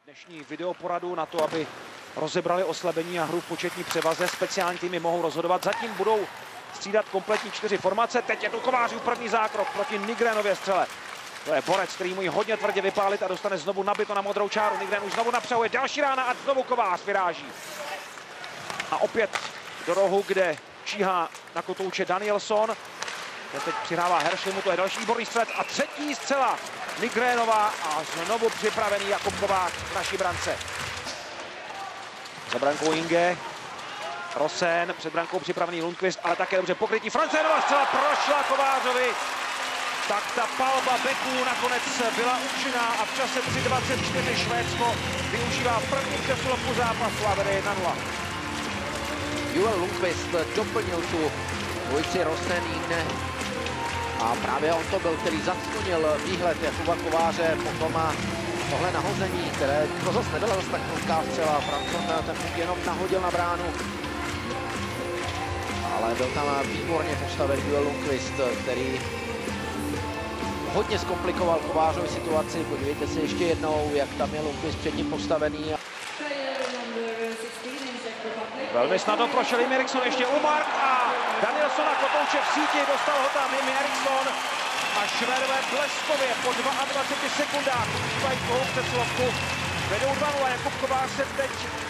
Dnešní videoporadu na to, aby rozebrali oslabení a hru v početní převaze. Speciální týmy mohou rozhodovat. Zatím budou střídat kompletní 4 formace. Teď je tu Kovářův první zákrok proti Nigrénově střele. To je borec, který může hodně tvrdě vypálit a dostane znovu nabito na modrou čáru. Nigrén už znovu napřahuje další rána a znovu Kovář vyráží. A opět do rohu, kde číhá na kotouče Danielson. Ten teď přihrává Heršlimu, to je další výborný střelec a třetí střela Nigrénová a znovu připravený Jakub Kovář v naší brance. Za brankou Inge, Rosen, před brankou připravený Lundqvist, ale také dobře pokrytí. Franzénova střela prošla Kovářovi. Tak ta palba beků nakonec byla účinná a v čase 3:24 Švédsko využívá první přesilovku zápasu a vede 1:0. Joel Lundqvist doplnil tu dvojici Rosen Inge a právě on to byl, který zaclonil výhled Jakuba Kováře, potom tohle nahození, které to zase nebyla zase tak prudká střela. Francouz ten jenom nahodil na bránu, ale byl tam výborně postaven Joel Lundqvist, který hodně zkomplikoval Kovářovi situaci. Podívejte se ještě jednou, jak tam je Lundqvist před ním postavený. Velmi snadno prošel Jim Eriksson, ještě Umark a Danielson a kotouče v síti, dostal ho tam Jim Eriksson a Švédové bleskově po 22 sekundách užívají druhou přesilovku. Vedou 2:0, Jakub Kovář se teď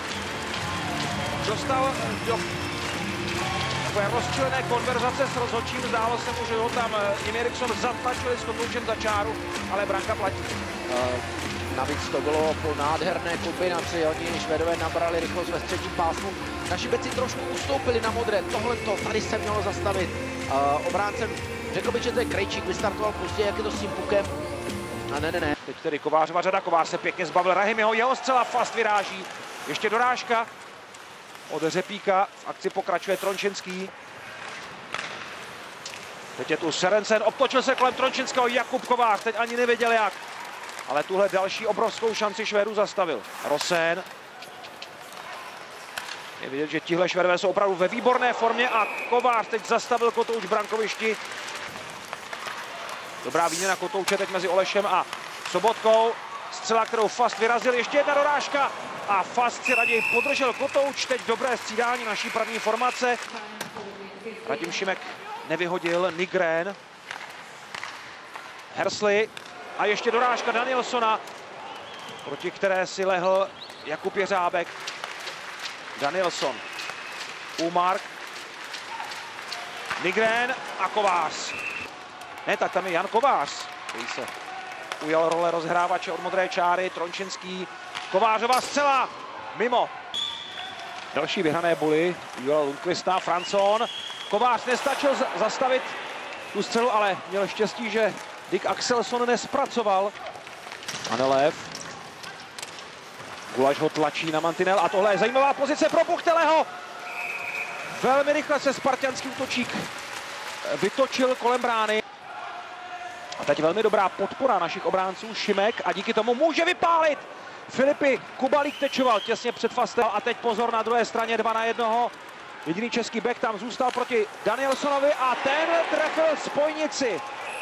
dostal do takové rozčilené konverzace s rozhodčím. Zdálo se mu, že ho tam Jim Eriksson zatlačili s kotoučem za čáru, ale branka platí. Navíc to bylo po nádherné kombinaci, oni Švédové nabrali rychlost ve středním pásmu. Naši beci trošku ustoupili na modré, tohleto tady se mělo zastavit. Obráncem, řekl bych, že to je Krejčík, vystartoval později, jak je to s tím pukem. A ne. Teď tedy Kovářova řada, Kovář se pěkně zbavil Rahimiho, jeho střela fast vyráží. Ještě dorážka od Řepíka, v akci pokračuje Trončinský. Teď je tu Serencen, obtočil se kolem Trončinského Jakub Kovář, teď ani nevěděl jak. Ale tuhle další obrovskou šanci Švédů zastavil. Rosen. Je vidět, že tihle Švédové jsou opravdu ve výborné formě a Kovář teď zastavil kotouč v brankovišti. Dobrá výměna kotouče teď mezi Olešem a Sobotkou. Střela, kterou Fast vyrazil, ještě jedna dorážka a Fast si raději podržel kotouč. Teď dobré střídání naší první formace. Radim Šimek nevyhodil, Nigrén. Hersli. A ještě dorážka Danielsona, proti které si lehl Jakub Jeřábek. Danielson, Umark, Nigrén a Kovář. Ne, tak tam je Jan Kovář, který se ujal role rozhrávače od modré čáry. Trončinský, Kovářova střela, mimo. Další vyhrané boly Joela Lundqvista, Franzón. Kovář nestačil zastavit tu střelu, ale měl štěstí, že Dick Axelsson nespracoval. Anelev. Gulaš ho tlačí na mantinel a tohle je zajímavá pozice pro Buchteleho. Velmi rychle se spartanský útočík vytočil kolem brány. A teď velmi dobrá podpora našich obránců, Šimek, a díky tomu může vypálit. Filipy Kubalík tečoval těsně před Fastem a teď pozor na druhé straně 2:1. Jediný český bek tam zůstal proti Danielsonovi a ten trefil spojnici.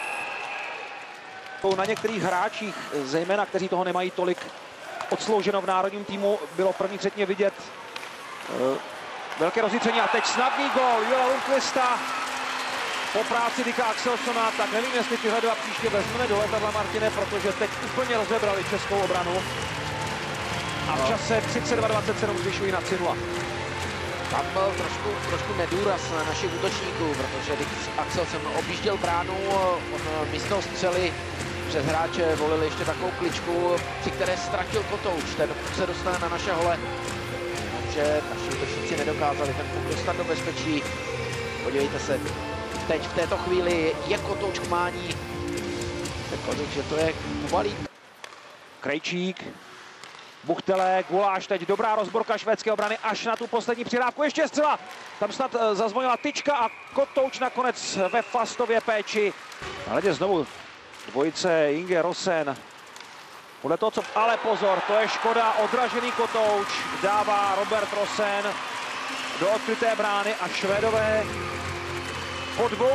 Na některých hráčích, zejména kteří toho nemají tolik odslouženo v národním týmu, bylo první třetině vidět velké rozjitření a teď snadný gól Joela Lundqvista po práci Dicka Axelssona. Tak nevím, jestli tyhle dva příště vezmeme do letadla, Martine, protože teď úplně rozebrali českou obranu a v čase 32:27 zvyšují na 3:0. Tam byl trošku nedůraz na našich útočníků, protože Dick Axelsson objížděl bránu, on místo střely přes hráče volil ještě takovou kličku, při které ztratil kotouč. Ten se dostane na naše hole, takže naši útočníci nedokázali ten puk dostat do bezpečí. Podívejte se, teď v této chvíli je kotouč k mání. Řekl bych, že to je Kubalík. Krejčík, Buchtele, Guláš, teď dobrá rozborka švédské obrany až na tu poslední přihrávku. Ještě střela, tam snad zazvonila tyčka a kotouč nakonec ve Fastově péči. Ale znovu dvojice Inge Rosen. Podle toho, co... Ale pozor, to je škoda, odražený kotouč dává Robert Rosen do odkryté brány a Švédové po 2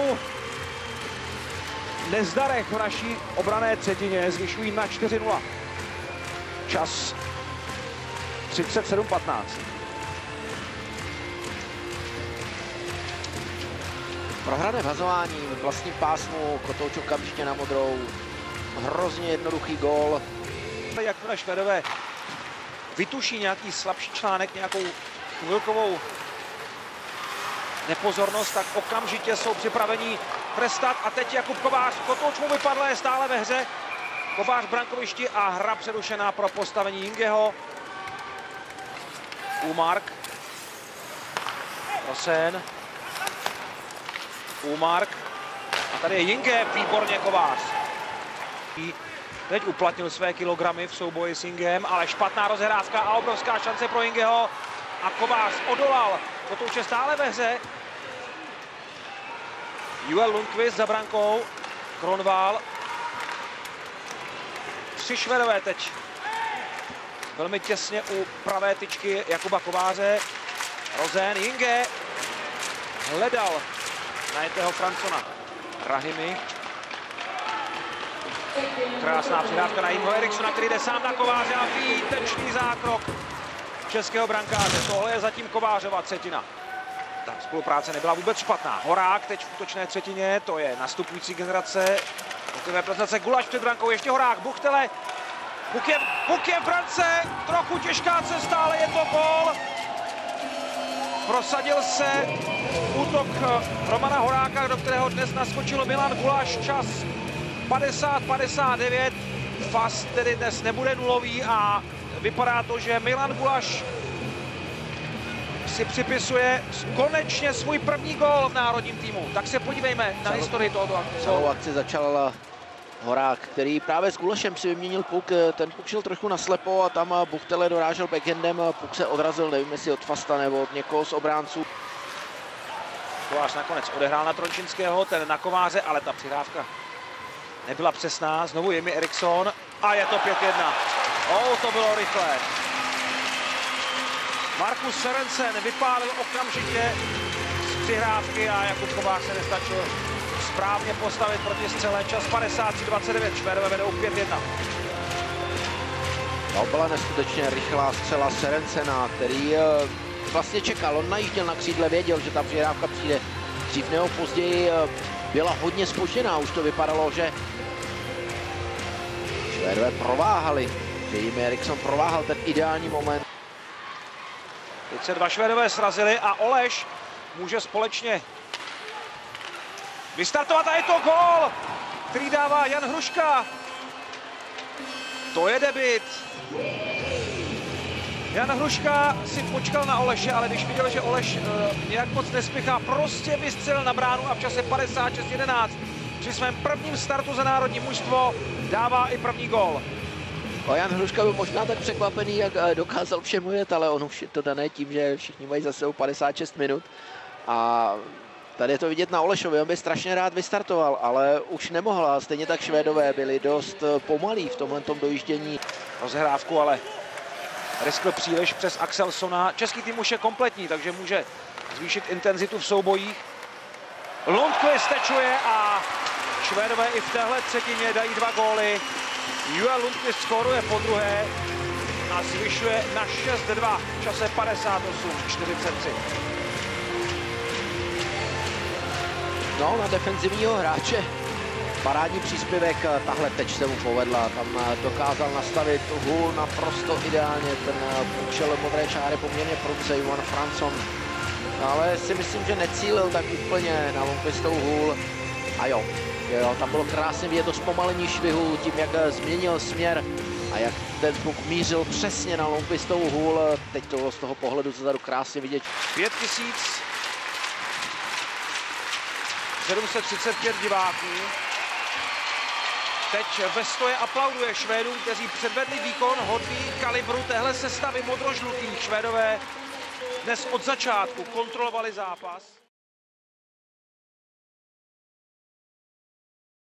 nezdarech v naší obranné třetině zvyšují na 4:0. Čas 37-15. Prohrané vazování v vlastním pásmu, Kotouč okamžitě na modrou. Hrozně jednoduchý gól. Jakmile Švédové vytuší nějaký slabší článek, nějakou chvilkovou nepozornost, tak okamžitě jsou připraveni trestat. A teď Jakub Kovář, Kotouč mu vypadl, je stále ve hře. Kovář v brankovišti a hra přerušená pro postavení Jingeho. Umark. Rosen. Umark. A tady je Jinge, výborně Kovář. Teď uplatnil své kilogramy v souboji s Jingem, ale špatná rozhrávka a obrovská šance pro Jingeho. A Kovář odolal. Kotouč je stále ve hře. Joel Lundqvist za brankou. Kronwall. 3 Švédové teď. Velmi těsně u pravé tyčky Jakuba Kováře. Rosen, Jinge. Hledal najetého Francona. Rahimi. Krásná přihrávka na Jimho Eriksona, který jde sám na Kováře a výtečný zákrok českého brankáře. Tohle je zatím Kovářova třetina. Ta spolupráce nebyla vůbec špatná. Horák teď v útočné třetině, to je nastupující generace. Hokejové prezentace, Gulaš před brankou, ještě Horák, Buchtele. Puk je v brance, trochu těžká cesta, ale je to gól. Prosadil se útok Romana Horáka, do kterého dnes naskočil Milan Gulaš, čas 50-59. Fast tedy dnes nebude nulový a vypadá to, že Milan Gulaš si připisuje konečně svůj první gól v národním týmu. Tak se podívejme na historii tohoto akce. Celou akci začal Horák, který právě s Gulašem si vyměnil puk. Ten puk šel trochu naslepo a tam Buchtele dorážel backhandem. Puk se odrazil, nevím jestli od Fasta nebo od někoho z obránců. Kovář nakonec odehrál na Trončinského, ten na Kováře, ale ta přihrávka nebyla přesná. Znovu Jimmy Eriksson a je to 5-1. To bylo rychlé. Markus Sørensen vypálil okamžitě z přihrávky a Jakub Kovář se nestačil správně postavit proti střele. Čas 53-29, Švédové vedou 5-1. To byla neskutečně rychlá střela Sørensena, který vlastně čekal. On najížděl na křídle, věděl, že ta přihrávka přijde dřív nebo později. Byla hodně zpožděná, už to vypadalo, že Švédové prováhali, že Jimmy Eriksson prováhal ten ideální moment. Teď se 2 Švédové srazili a Oleš může společně vystartovat a je to gól, který dává Jan Hruška. To je debut. Jan Hruška si počkal na Oleše, ale když viděl, že Oleš nějak moc nespěchá, prostě vystřelil na bránu a v čase 56-11 při svém prvním startu za národní mužstvo dává i první gól. Jan Hruška byl možná tak překvapený, jak dokázal všemu jet, ale on už je to dané tím, že všichni mají za sebou 56 minut. A tady je to vidět na Olešovi, on by strašně rád vystartoval, ale už nemohl. A stejně tak Švédové byli dost pomalí v tomhletom dojíždění. Rozehrávku ale riskl příliš přes Axelsona. Český tým už je kompletní, takže může zvýšit intenzitu v soubojích. Lundqvist tečuje a Švédové i v téhle třetině dají 2 góly. Joel Lundqvist skóruje podruhé a zvyšuje na 6-2 v čase 58-43. No, na defenzivního hráče parádní příspěvek, tahle teč se mu povedla, tam dokázal nastavit hůl naprosto ideálně, ten půjčel modré čáry poměrně prudce Johan Francon, ale si myslím, že necílil tak úplně na Lundqvistov hůl a jo, tam bylo krásně vidět to zpomalení švihu tím, jak změnil směr a jak ten puk mířil přesně na Lundqvistov hůl, teď to bylo z toho pohledu zezadu krásně vidět. 5735 diváků. Teď ve stoje aplauduje Švédům, kteří předvedli výkon hodný kalibru téhle sestavy modrožlutých. Švédové dnes od začátku kontrolovali zápas.